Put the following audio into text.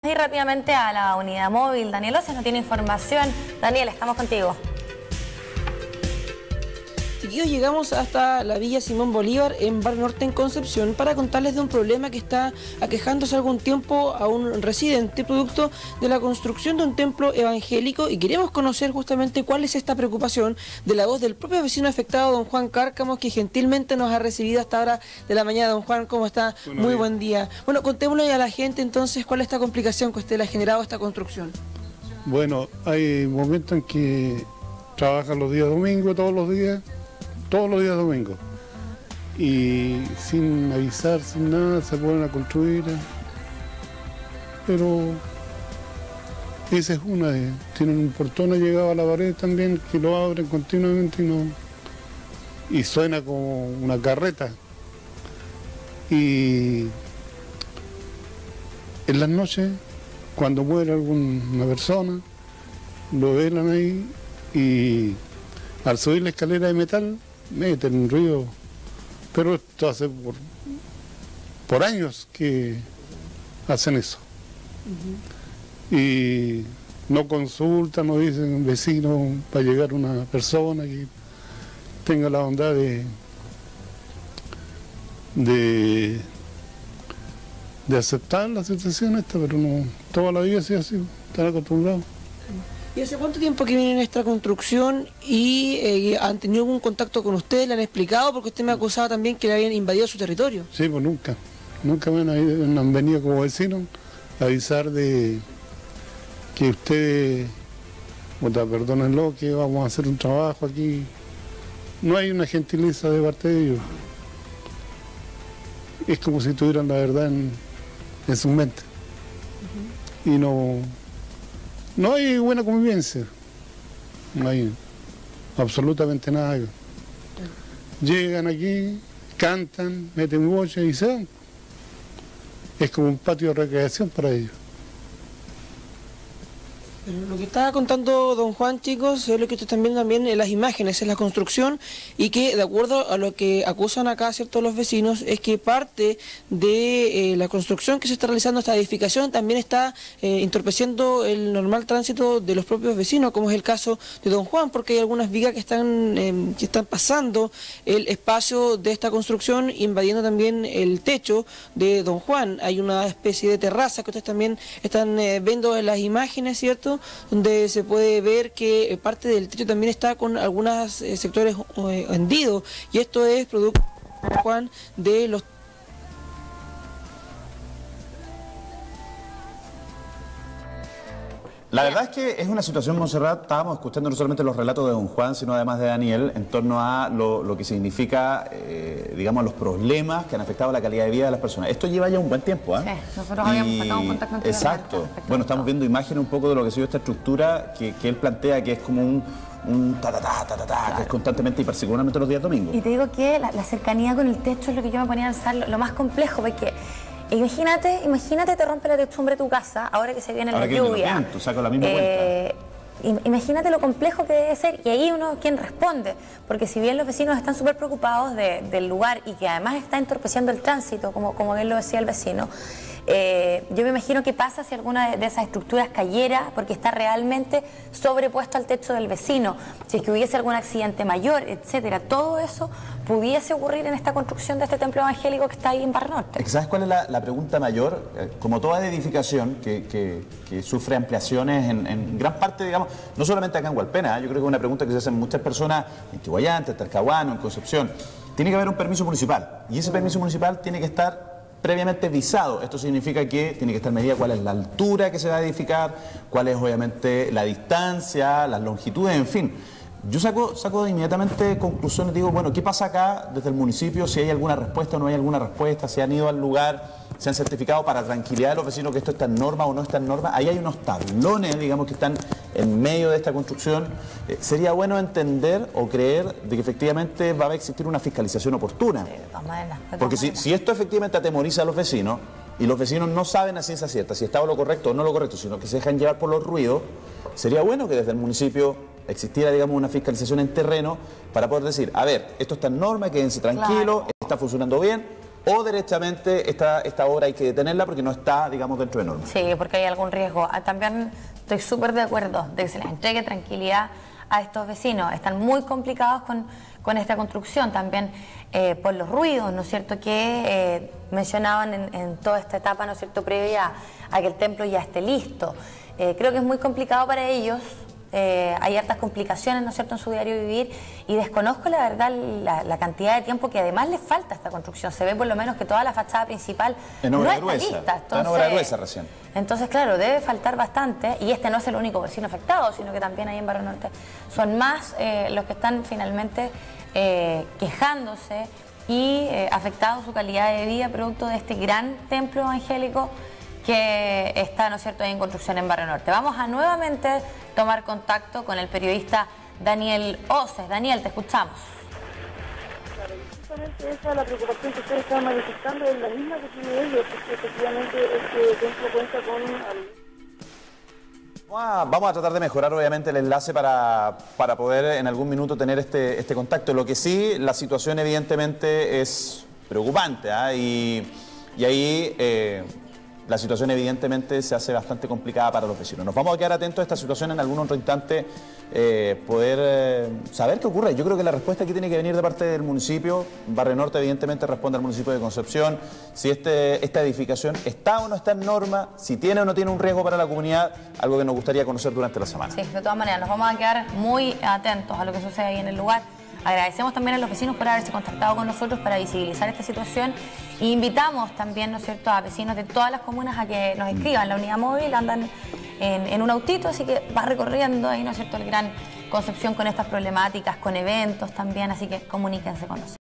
Y rápidamente a la unidad móvil. Daniel Oces no tiene información. Daniel, estamos contigo. Chiquillos, llegamos hasta la Villa Simón Bolívar en Barrio Norte, en Concepción, para contarles de un problema que está aquejándose algún tiempo a un residente, producto de la construcción de un templo evangélico, y queremos conocer justamente cuál es esta preocupación de la voz del propio vecino afectado, don Juan Cárcamo, que gentilmente nos ha recibido hasta ahora de la mañana. Don Juan, ¿cómo está? Muy buen día. Bueno, contémosle a la gente entonces cuál es esta complicación que usted le ha generado a esta construcción. Bueno, hay momentos en que trabajan los días domingos, todos los días domingos, y sin avisar, sin nada, se ponen a construir, pero esa es una de... Tienen un portón llegado a la pared también, que lo abren continuamente y suena como una carreta, y en las noches, cuando muere alguna persona, lo velan ahí, y al subir la escalera de metal meten un ruido, pero esto hace por años que hacen eso. Y no consultan, no dicen vecino para llegar una persona que tenga la bondad de aceptar la situación esta, pero no, toda la vida se ha sido, están acostumbrados. ¿Y hace cuánto tiempo que viene en esta construcción y han tenido algún contacto con ustedes? ¿Le han explicado? Porque usted me acusaba también que le habían invadido su territorio. Sí, pues nunca me han venido como vecinos a avisar de que ustedes, perdónenlo, que vamos a hacer un trabajo aquí. No hay una gentileza de parte de ellos. Es como si tuvieran la verdad en su mente. Y no hay buena convivencia, no hay absolutamente nada. Llegan aquí, cantan, meten bocha y se van. Es como un patio de recreación para ellos. Pero lo que estaba contando don Juan, chicos, es lo que ustedes están viendo también en las imágenes, es la construcción, y que de acuerdo a lo que acusan acá ciertos los vecinos, es que parte de la construcción que se está realizando, esta edificación, también está entorpeciendo el normal tránsito de los propios vecinos, como es el caso de don Juan, porque hay algunas vigas que están pasando el espacio de esta construcción, invadiendo también el techo de don Juan. Hay una especie de terraza que ustedes también están viendo en las imágenes, ¿cierto?, donde se puede ver que parte del techo también está con algunos sectores hendidos, y esto es producto, Juan, de los... La verdad es que es una situación, Montserrat, estábamos escuchando no solamente los relatos de don Juan, sino además de Daniel, en torno a lo que significa, digamos, los problemas que han afectado la calidad de vida de las personas. Esto lleva ya un buen tiempo, ¿eh? Sí, nosotros habíamos sacado un contacto anteriormente. Exacto. Bueno, estamos viendo imágenes un poco de lo que ha sido esta estructura que él plantea, que es como un ta-ta-ta, que es constantemente y particularmente los días domingos. Y te digo que la cercanía con el techo es lo que yo me ponía a pensar, lo más complejo, porque... Imagínate te rompe la techumbre de tu casa, ahora que se viene la lluvia. Tú sacas la misma cuenta. Imagínate lo complejo que debe ser, y ahí uno, ¿quién responde? Porque si bien los vecinos están súper preocupados del lugar y que además está entorpeciendo el tránsito, como bien lo decía el vecino, yo me imagino qué pasa si alguna de esas estructuras cayera porque está realmente sobrepuesto al techo del vecino, si es que hubiese algún accidente mayor, etcétera. Todo eso pudiese ocurrir en esta construcción de este templo evangélico que está ahí en Barrio Norte. ¿Sabes cuál es la pregunta mayor? Como toda edificación que sufre ampliaciones en gran parte, digamos, no solamente acá en Hualpena, yo creo que es una pregunta que se hacen muchas personas en Chihuayante, en Talcahuano, en Concepción. Tiene que haber un permiso municipal, y ese permiso municipal tiene que estar previamente visado. Esto significa que tiene que estar medida cuál es la altura que se va a edificar, cuál es obviamente la distancia, las longitudes, en fin. Yo saco inmediatamente conclusiones, digo, bueno, ¿qué pasa acá desde el municipio? Si hay alguna respuesta o no hay alguna respuesta, si han ido al lugar, se han certificado para tranquilidad de los vecinos que esto está en norma o no está en norma. Ahí hay unos tablones, digamos, que están en medio de esta construcción. Sería bueno entender o creer de que efectivamente va a existir una fiscalización oportuna. Sí, de todas maneras. Porque si esto efectivamente atemoriza a los vecinos, y los vecinos no saben a ciencia cierta si está lo correcto o no lo correcto, sino que se dejan llevar por los ruidos, sería bueno que desde el municipio existiera, digamos, una fiscalización en terreno para poder decir, a ver, esto está en norma, quédense tranquilos, está funcionando bien, o derechamente esta obra hay que detenerla porque no está, digamos, dentro de normas. Sí, porque hay algún riesgo. También estoy súper de acuerdo de que se les entregue tranquilidad a estos vecinos. Están muy complicados con esta construcción, también por los ruidos, ¿no es cierto?, que mencionaban en toda esta etapa, ¿no es cierto?, previa a que el templo ya esté listo. Creo que es muy complicado para ellos. Hay hartas complicaciones, ¿no es cierto?, en su diario vivir, y desconozco la verdad la cantidad de tiempo que además les falta a esta construcción. Se ve por lo menos que toda la fachada principal no está lista. Está en obra gruesa recién. Entonces, claro, debe faltar bastante, y este no es el único vecino afectado, sino que también ahí en Barrio Norte son más los que están finalmente quejándose y afectado su calidad de vida producto de este gran templo evangélico que está, ¿no es cierto?, en construcción en Barrio Norte. Vamos a nuevamente tomar contacto con el periodista Daniel Oces. Daniel, te escuchamos. Claro, justamente esa es la preocupación que ustedes están manifestando, es la misma que tiene ellos, porque efectivamente este templo cuenta con... Vamos a tratar de mejorar obviamente el enlace para poder en algún minuto tener este contacto. Lo que sí, la situación evidentemente es preocupante, y ahí la situación evidentemente se hace bastante complicada para los vecinos. Nos vamos a quedar atentos a esta situación en algún otro instante, poder saber qué ocurre. Yo creo que la respuesta aquí tiene que venir de parte del municipio. Barrio Norte evidentemente responde al municipio de Concepción. Si esta edificación está o no está en norma, si tiene o no tiene un riesgo para la comunidad, algo que nos gustaría conocer durante la semana. Sí, de todas maneras, nos vamos a quedar muy atentos a lo que sucede ahí en el lugar. Agradecemos también a los vecinos por haberse contactado con nosotros para visibilizar esta situación, e invitamos también, ¿no es cierto?, a vecinos de todas las comunas a que nos escriban. La unidad móvil andan en un autito, así que va recorriendo ahí, ¿no es cierto?, el Gran Concepción con estas problemáticas, con eventos también, así que comuníquense con nosotros.